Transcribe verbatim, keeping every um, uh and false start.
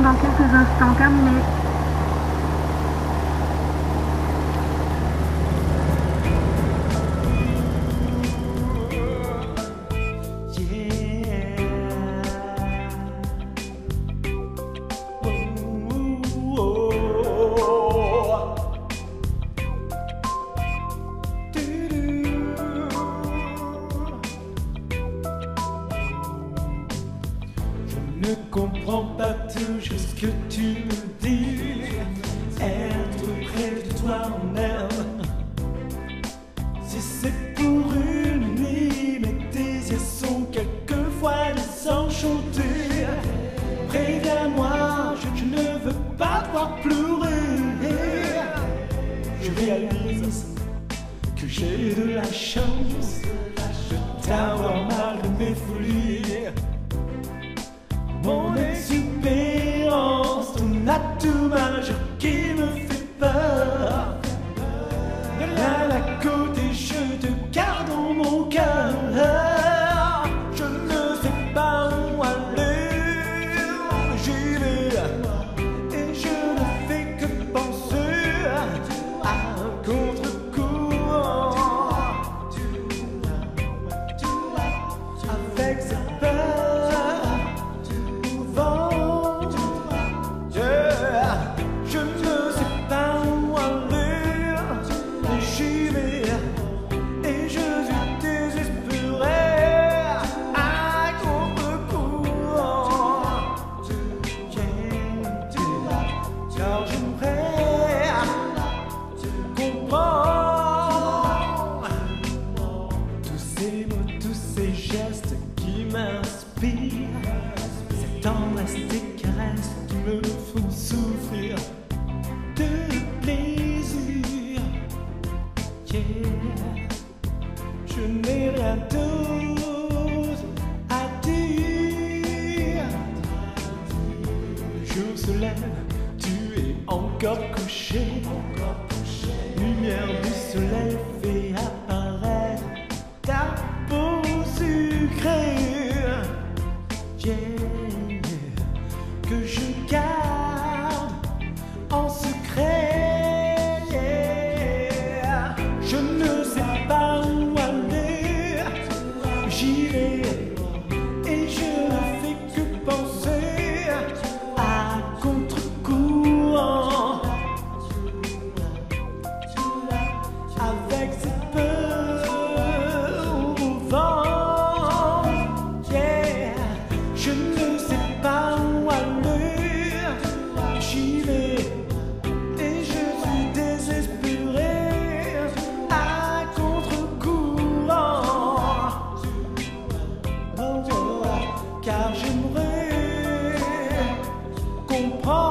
seront dans quelques instants terminées. Je ne comprends pas toujours ce que tu me dis. Être près de toi en aime. Si c'est pour une nuit, mais tes yeux sont quelquefois désenchantés. Préviens-moi, je, je ne veux pas te voir pleurer. Je réalise que j'ai de la chance de t'avoir malgré mes folies. Mon exubérance, ton atout qui me fait peur. Là, à côté, je te garde dans mon cœur. Je ne sais pas où aller, j'y vais. Et je ne fais que penser à contre-courant. Avec cette peur. Car j'aimerais comprendre tous ces mots, tous ces gestes qui m'inspirent, ces tendresses, tes caresses qui me font souffrir de plaisir. Yeah. Je n'ai rien d'autre à dire. Le jour se lève, tu es encore couché, encore couché. Lumière du soleil fait apparaître ta peau sucrée. Yeah, que je garde en secret. Yeah. Je ne sais pas où aller, j'irai et je ne fais que penser à contre-courant. Avec cette peur au vent, yeah. Je ne sais pas où aller, j'y vais et je suis désespéré à contre-courant. Oh, oh, car j'aimerais comprendre